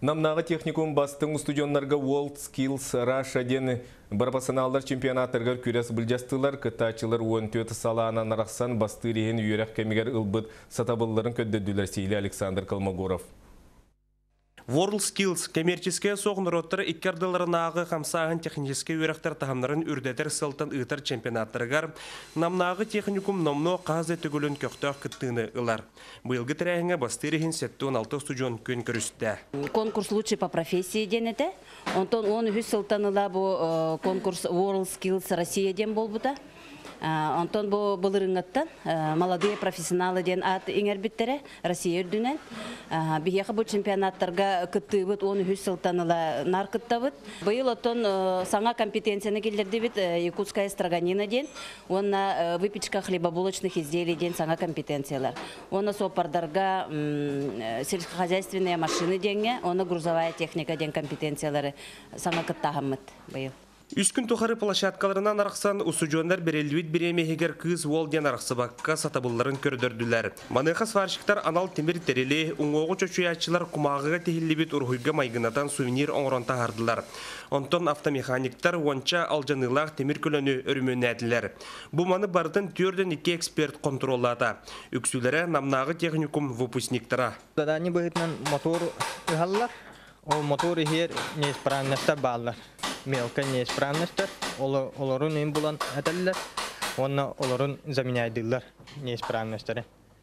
Намнағы техникум бастың студионларға World Skills Russia ден барбасыналар чемпионаттарға күрес білжастылар, кытачылар 14 салаанан арақсан басты рейін үйерек кемегер ұлбыт сатабылларын көддеділер сейлі Александр Колмогоров. World Skills коммерческая соғыныроттар иккердыларынағы қамсағын технический үйректер тағымларын үрдетер сылтын ұйтар чемпионаттарығар, намнағы техникум номно қазы түгілін көқтақ күттіні ұлар. Бұйылғы тірәңі бастырығын 16 студион көн көрісті. Конкурс лучший по профессии денеті. Он үз сылтаныла бұл конкурс World Skills Россия ден бол бұта. Антон бұлырыңаттан молодые профессионалы ден ат еңербіттері Россия үрдінен. Бігеқі бұл чемпионаттарға күтті бұд, оны үз сылтаныла нар күтті бұд. Бұйыл отон саңа компетенцияны келдерді бұд Якутская строганина ден, оны выпечка хлебобулочных изделий ден саңа компетенциялар. Оны сопардарға сельскохозяйственные машины денге, оны грузовая техника ден компетенциялары саңа күттағымыд бұйыл. Үскін тұқары площадкаларынан арақсан ұсыжуандар берелует беремегер кыз Волден арақсыбаққа сатабылларын көрдірділер. Маныға сварщиктар анал темір терелі, ұңоғы чөчуячылар құмағыға тегілі ұрғыға майғынатан сувенир оңырон тағардылар. Онтон автомеханиктар онча алжанылақ темір көліні өрімен әділер. Бұл маны бардың түрден 2 эксперт контроллада. Үксілері намнағы техникум выпускниктара. Дадани бұғытнан мотор ұғалар, ол мотор үйер неисправността балар. Мелкая неисправность, олорун им булан әтәлләр, онна олорун заменяйдылар неисправностьтары.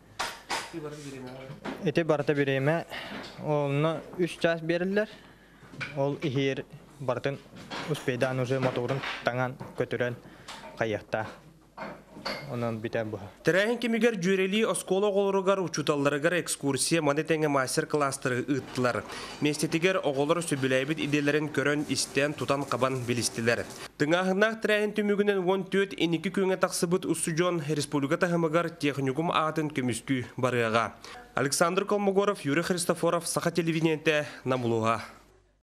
Эти барта береме, олна 3 час берілдер, ол ихер бартын успейдан уже моторын таңан көтірен қайықта. Онан битен бұға. Тірәйін кемегер жүрелі оскола олырығар учуталарығар экскурсия манетеңе мастер-кластыры ұттылар. Местетігер оғылыр сөбіләйбіт иделерін көрін істен тұтан қабан білістілер. Тыңағынақ тірәйін түмігінен 14-12 көңе тақсыбыт ұсыжон республика тағымығар техникум ағатын көміскі барыға. Александр Колмогоров, Юрий Христофоров, Саха телевидениеті, Намулуға.